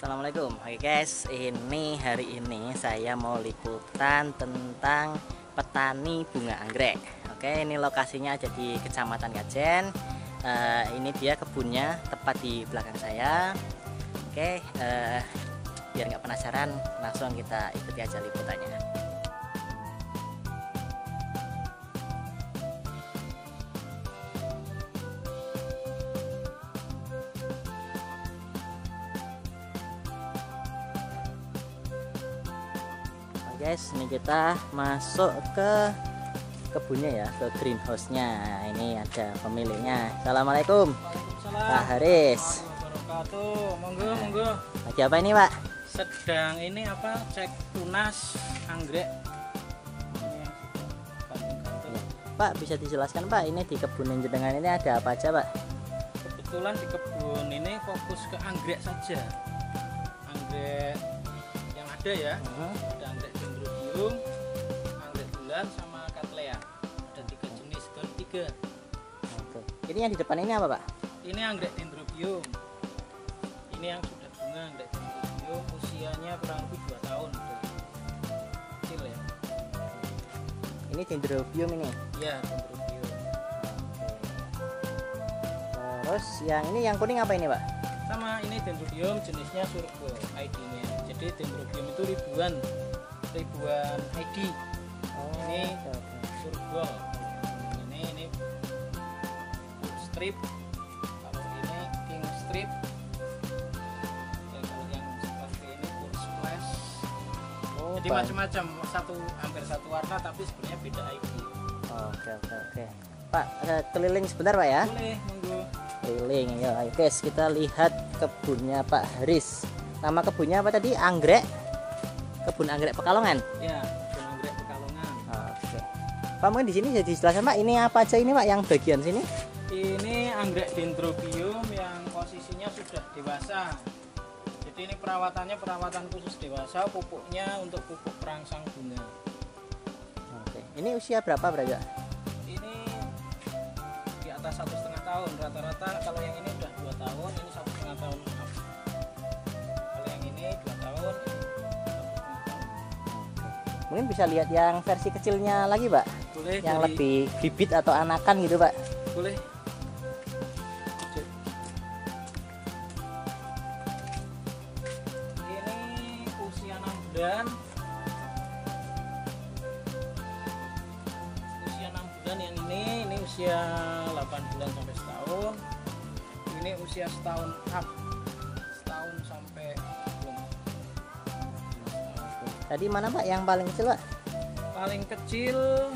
Assalamualaikum. Oke guys, hari ini saya mau liputan tentang petani bunga anggrek. Oke, ini lokasinya ada di Kecamatan Kajen. Ini dia kebunnya tepat di belakang saya. Oke, biar nggak penasaran, langsung kita ikuti aja liputannya. Guys, ini kita masuk ke kebunnya ya, ke greenhouse-nya. Ini ada pemiliknya. Assalamualaikum. Pak Haris. Monggo. Lagi apa ini, Pak? Sedang ini apa? Cek tunas anggrek. Pak, bisa dijelaskan, Pak, ini di kebun jenengan ini ada apa aja, Pak? Kebetulan di kebun ini fokus ke anggrek saja. Anggrek yang ada ya. Ada anggrek dendrobium, anggrek bulan sama cattleya. Ada 3 jenis, baru 3. Oke. Ini yang di depan ini apa, Pak? Ini anggrek dendrobium. Ini yang sudah bunga anggrek dendrobium, usianya kurang lebih 2 tahun. Kecil ya. Ini dendrobium ini. Iya, dendrobium. Terus yang ini yang kuning apa ini, Pak? Sama, ini dendrobium jenisnya surgo ID-nya. Jadi dendrobium itu ribuan ID. Ini surgo. Ini strip. Kalau ini king strip. Ya, kalau yang seperti ini full splash. Jadi macam-macam, hampir satu warna tapi sebenarnya beda ID. Oke. Pak, keliling sebentar, Pak ya? Boleh, monggo. Keliling ya. Ayo guys, kita lihat kebunnya Pak Haris. Nama kebunnya apa tadi? Anggrek. Kebun anggrek Pekalongan. Ya, kebun anggrek Pekalongan. Oke. Pak, mungkin di sini jadi dijelaskan, Pak, ini apa aja ini, Pak, yang bagian sini? Ini anggrek dendrobium yang posisinya sudah dewasa. Jadi ini perawatan khusus dewasa, pupuknya untuk pupuk perangsang bunga. Oke. Ini usia berapa berarti, Pak? Ini di atas 1,5 tahun rata-rata. Kalau yang ini udah 2 tahun, ini 1,5 tahun. Kalau yang ini 2 tahun, ini 1,5 tahun. Mungkin bisa lihat yang versi kecilnya lagi, Pak. Boleh. Yang lebih bibit atau anakan gitu, Pak. Boleh. Ini usia 6 bulan. Usia 6 bulan yang ini usia 8 bulan sampai setahun. Ini usia setahun up. Setahun sampai belum. Tadi mana, Pak, yang paling kecil, Pak? Paling kecil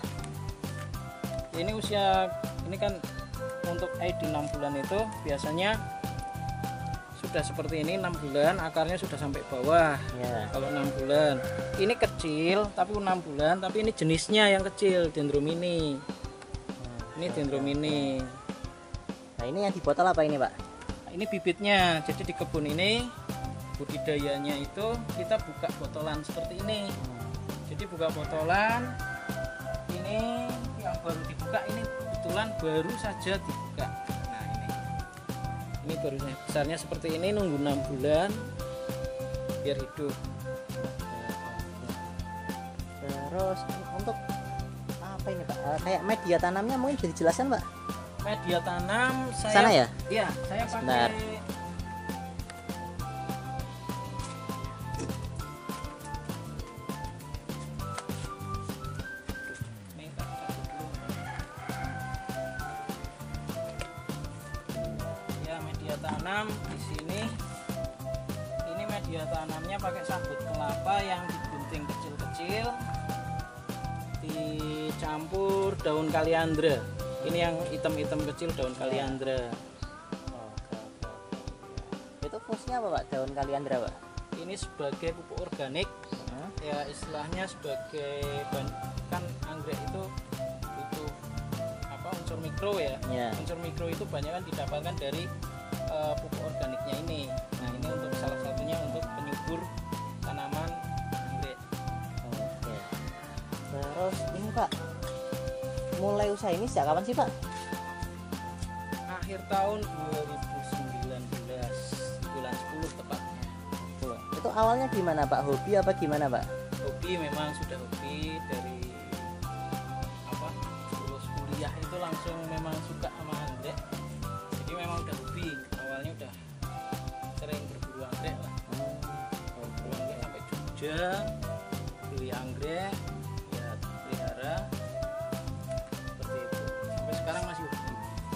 ini usia, ini kan untuk ID 6 bulan itu biasanya sudah seperti ini. 6 bulan akarnya sudah sampai bawah Ya. kalau 6 bulan. Ini kecil tapi 6 bulan, tapi ini jenisnya yang kecil, dendromini. Ini dendromini. Nah, ini yang di botol apa ini, Pak? Nah, ini bibitnya. Jadi di kebun ini budidayanya itu kita buka botolan seperti ini. Jadi buka botolan, ini yang baru dibuka, ini kebetulan baru saja dibuka. Nah, ini baru besarnya seperti ini, nunggu 6 bulan biar hidup. Terus untuk apa ini, Pak? Kayak media tanamnya mungkin bisa dijelaskan, Pak? Media tanam saya, Sana ya? Iya, saya Sebentar. pakai media tanam di sini. Ini media tanamnya pakai sabut kelapa yang digunting kecil-kecil, dicampur daun kaliandra. Ini yang hitam-hitam kecil, daun kaliandra. Itu fungsinya apa, Pak? Daun kaliandra, Pak? Ini sebagai pupuk organik. Ya, istilahnya sebagai kan anggrek itu butuh apa, unsur mikro ya. Unsur mikro itu banyak kan didapatkan dari pupuk organiknya ini. Nah, ini untuk salah satunya untuk penyubur tanaman anggrek. Oke. Terus ini, Pak, mulai usaha ini sejak kapan sih, Pak? Akhir tahun 2019, bulan 10 tepatnya. Itu awalnya gimana Pak? Hobi apa gimana Pak? Hobi, memang sudah hobi dari apa, lulus kuliah itu langsung memang suka sama anggrek. Jadi memang udah hobi, awalnya udah sering berburu anggrek lah. Berburu anggrek sampai Jogja, beli anggrek, ya pelihara seperti itu. Sampai sekarang masih hobi.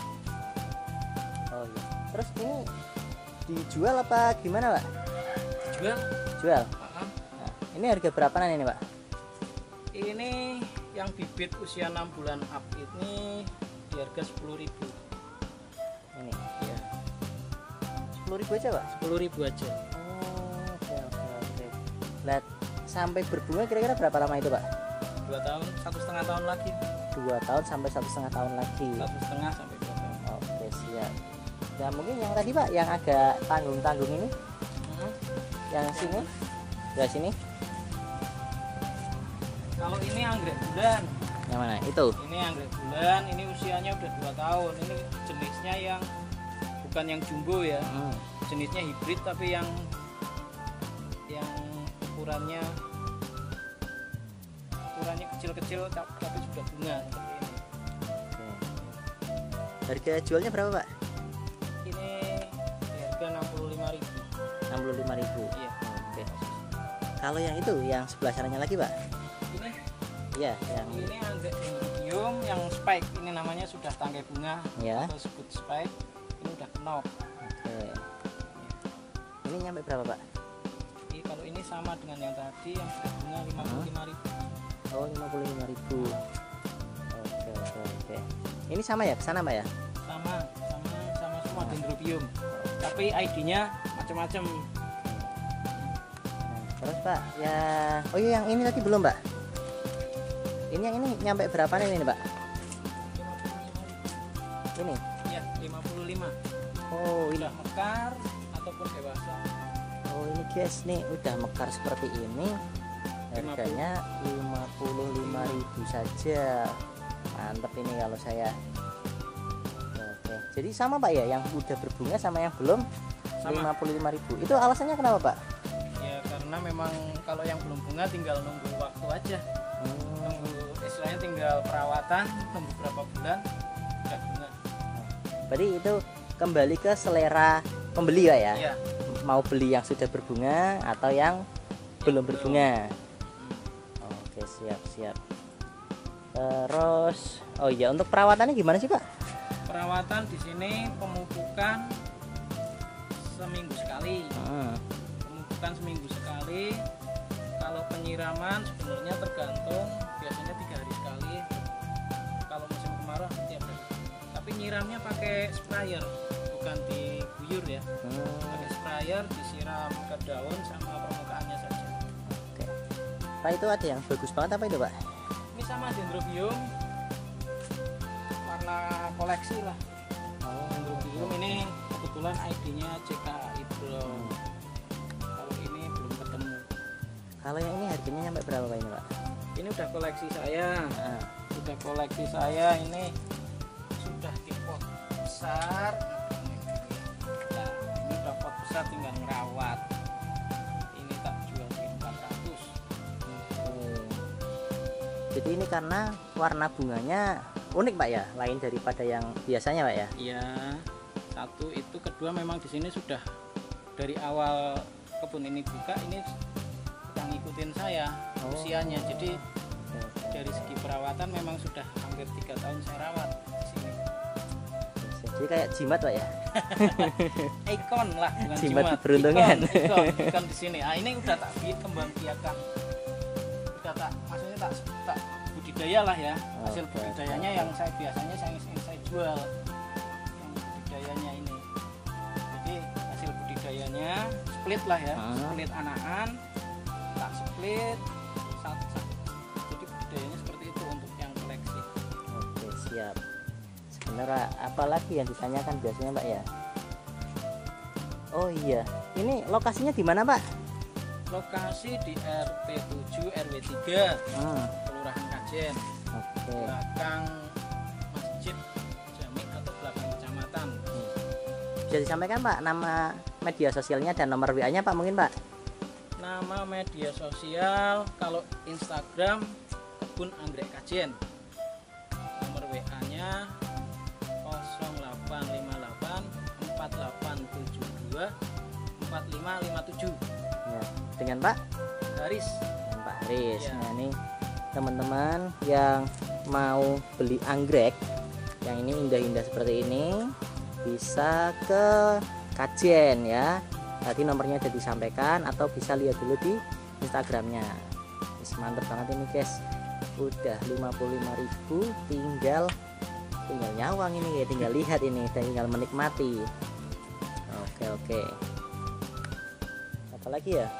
Oh iya. Terus ini dijual apa gimana Pak? Jual? Jual. Nah, ini harga berapaan ini Pak? Ini yang bibit usia 6 bulan up ini di harga 10.000. Ini Ya, 10.000 aja Pak? 10.000 aja. Oh, oke. Nah, sampai berbunga kira-kira berapa lama itu Pak? 2 tahun, 1,5 tahun lagi. 2 tahun sampai 1,5 tahun lagi. 1,5 sampai 2 tahun. Oke siap. Nah mungkin yang tadi Pak yang agak tanggung-tanggung ini, yang sini, ya sini. Kalau ini anggrek bulan, Yang mana? Itu. ini anggrek bulan, ini usianya udah 2 tahun. Ini jenisnya yang bukan yang jumbo ya, jenisnya hibrid tapi yang ukurannya kecil-kecil tapi sudah bunga seperti ini. Oke. Harga jualnya berapa Pak? Ini di harga 65.000. 65.000. Iya. Oke. Kalau yang itu, yang sebelah sananya lagi Pak? Ini Iya, yang ini anggrek dendrobium yang spike, ini namanya sudah tangkai bunga ya. atau sebut spike. Ini udah knob. Oke. Ini nyampe berapa Pak? Jadi kalau ini sama dengan yang tadi yang sudah bunga 55.000. Oh 55.000. Oke. Ini sama ya, kesana Pak ya? Sama semua dendrobium. Tapi ID-nya macam-macam. Nah, terus Pak, ya, oh iya yang ini tadi belum Pak? Ini yang ini nyampe berapa nih ini Pak? 55.000. Ini? Ya, 55. Oh ini. Udah mekar ataupun dewasa. Oh ini guys, nih udah mekar seperti ini. Harganya 55.000 saja. Mantep ini kalau saya. Oke. Jadi sama Pak ya, yang udah berbunga sama yang belum Sama. 55.000. Itu alasannya kenapa Pak? Ya karena memang kalau yang belum bunga tinggal nunggu waktu aja. Nunggu istilahnya tinggal perawatan, nunggu berapa bulan udah bunga. Berarti itu kembali ke selera pembeli Pak ya? Iya. Mau beli yang sudah berbunga atau yang belum berbunga. Oke siap. Terus, oh iya untuk perawatannya gimana sih Pak? Perawatan di sini pemupukan seminggu sekali. Pemupukan seminggu sekali. Kalau penyiraman sebenarnya tergantung, biasanya 3 hari sekali. Kalau musim kemarau tiap hari. Tapi nyiramnya pakai sprayer, bukan diguyur ya. Pakai sprayer, disiram ke daun sama permukaannya saja. Oke. Pak itu ada yang bagus banget apa itu Pak? Ini sama dendrobium, warna koleksi lah. Dendrobium ini kebetulan ID-nya CKI Brown. Kalau ini belum ketemu. Kalau yang ini harganya nyampe berapa Pak ini Pak? Ini udah koleksi saya. Nah, Udah koleksi saya ini sudah di pot besar. Nah, ini udah pot besar tinggal ngerawat. Ini tak jual di 400. jadi ini karena warna bunganya unik Pak ya, lain daripada yang biasanya Pak ya? Iya, satu itu, kedua memang di sini sudah dari awal kebun ini buka ini sudah ngikutin saya usianya. Jadi dari segi perawatan memang sudah hampir 3 tahun saya rawat di sini. Jadi kayak jimat Pak ya? Ikon lah, bukan Jimat jimat. keberuntungan. Ikon di sini. Ah ini udah tak kembang biakan. Udah tak, maksudnya tak budidaya lah ya. Hasil Oke. budidayanya yang saya biasanya saya jual. Yang budidayanya ini. Jadi hasil budidayanya split lah ya. Split anakan, tak split satu. Jadi budidayanya seperti itu untuk yang koleksi. Oke siap. Sebenarnya apalagi yang ditanyakan biasanya Pak ya? Oh iya, ini lokasinya di mana Pak? Lokasi di RT 7 RW 3 Kelurahan Kajen. Oke. Belakang Masjid Jamik atau belakang kecamatan. Bisa disampaikan Pak nama media sosialnya dan nomor WA-nya Pak mungkin Pak? Nama media sosial kalau Instagram Kebun Anggrek Kajen. Nomor WA-nya 0858 4872 4557. Ya, dengan Pak Haris. dengan Pak Haris. Ya. Nah, ini teman-teman yang mau beli anggrek yang ini indah-indah seperti ini bisa ke Kajen ya. Tadi nomornya sudah disampaikan atau bisa lihat dulu di Instagramnya. Mantap banget ini guys, udah 55.000, tinggal nyawang ini ya, tinggal lihat ini, tinggal menikmati. Oke. Apa lagi ya?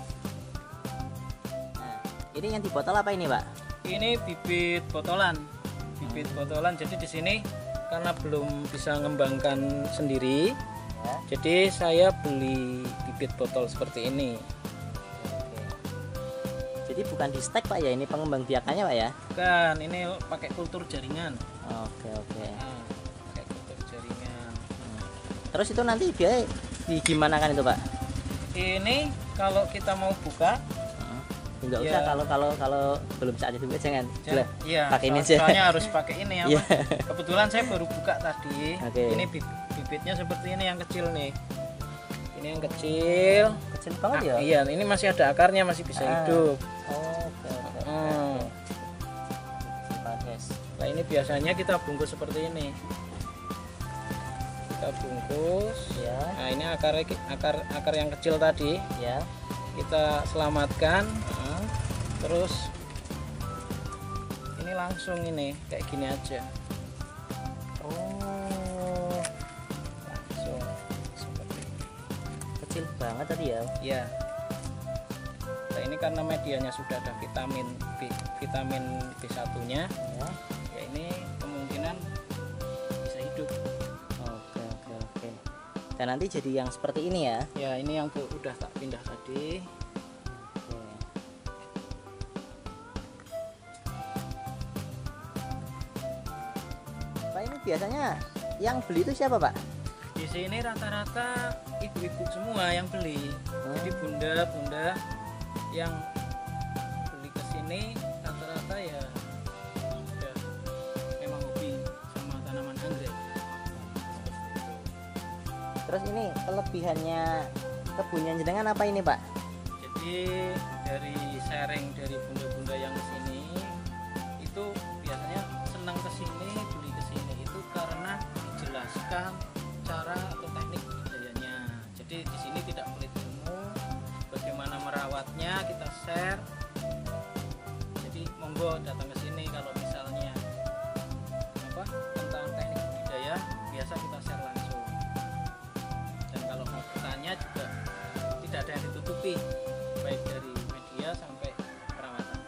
Nah, ini yang di botol apa ini Pak? Ini bibit botolan. Bibit botolan. Jadi di sini karena belum bisa ngembangkan sendiri, Ya. jadi saya beli bibit botol seperti ini. Oke. Jadi bukan di stek Pak ya, ini pengembang biakannya Pak ya? Bukan, ini pakai kultur jaringan. Oke. Nah, pakai kultur jaringan. Terus itu nanti biaya gimana kan itu Pak? Ini kalau kita mau buka, Enggak Ya. usah kalau belum saatnya juga jangan. iya, Pakai ini aja. soalnya harus pakai ini apa? Iya. Kebetulan saya baru buka tadi. Oke. Ini bibitnya seperti ini yang kecil nih. Ini yang kecil. Kecil banget ya? Iya, ini masih ada akarnya, masih bisa hidup. Oke. Bagus. Nah, ini biasanya kita bungkus seperti ini. Kita bungkus. Ya, Nah, ini akar yang kecil tadi ya. kita selamatkan. Terus ini langsung ini kayak gini aja. Oh, Langsung seperti ini. kecil banget tadi ya. Ya. Nah, ini karena medianya sudah ada vitamin B1-nya, Ya. ya ini kemungkinan bisa hidup. Oke. Dan nanti jadi yang seperti ini ya. Ya, ini yang udah tak pindah tadi. Oke. Pak, ini biasanya yang beli itu siapa Pak? Di sini rata-rata ibu-ibu semua yang beli. Jadi bunda-bunda yang beli ke sini rata-rata ya sudah memang hobi sama tanaman anggrek. Terus ini kelebihannya kebunnya jenengan apa ini Pak? Jadi dari sharing dari bunda-bunda yang ke sini itu biasanya senang ke sini, beli ke sini itu karena dijelaskan cara atau teknik budidayanya. Jadi di sini tidak pelit ilmu, bagaimana merawatnya kita share. Jadi monggo datang ke sini kalau misalnya tentang teknik budidaya biasa kita share langsung. Dan kalau mau bertanya juga tidak ada yang ditutupi, baik dari media sampai perawatan.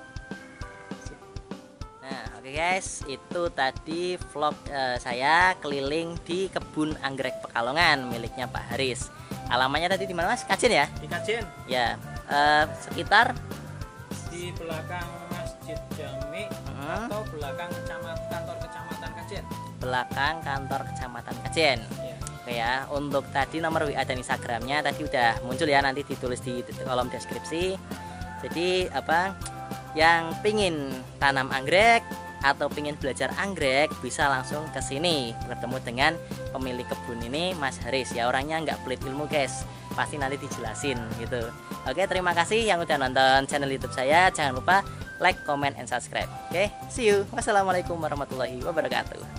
Nah, oke guys, itu tadi vlog saya keliling di kebun anggrek Pekalongan miliknya Pak Haris. Alamannya tadi di mana Mas? Kajen ya? Di Kajen, Ya, sekitar di belakang Masjid Jami atau belakang kantor kecamatan Kajen. belakang kantor kecamatan Kajen. Ya. Oke ya, untuk tadi nomor WA dan Instagramnya tadi udah muncul ya, nanti ditulis di kolom deskripsi. Jadi yang pingin tanam anggrek atau pingin belajar anggrek bisa langsung ke sini bertemu dengan pemilik kebun ini Mas Haris ya, orangnya nggak pelit ilmu guys, pasti nanti dijelasin gitu. Oke, terima kasih yang udah nonton channel YouTube saya, jangan lupa like, comment, and subscribe. Oke, see you. Wassalamualaikum warahmatullahi wabarakatuh.